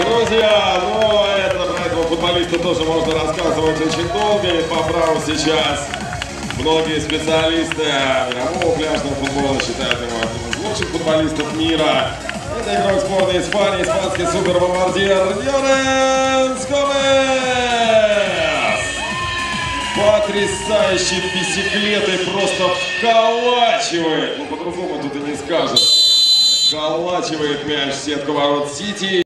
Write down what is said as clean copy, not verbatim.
Друзья, ну это про этого футболиста тоже можно рассказывать очень долго. И по праву сейчас многие специалисты мирового пляжного футбола считают его одним из лучших футболистов мира. Это игрок сборной Испании, испанский супербомбардир Llorens Gómez. Потрясающий бисеклетой просто вколачивает. Ну по-другому тут и не скажешь. Вколачивает мяч в сетку ворот Сити.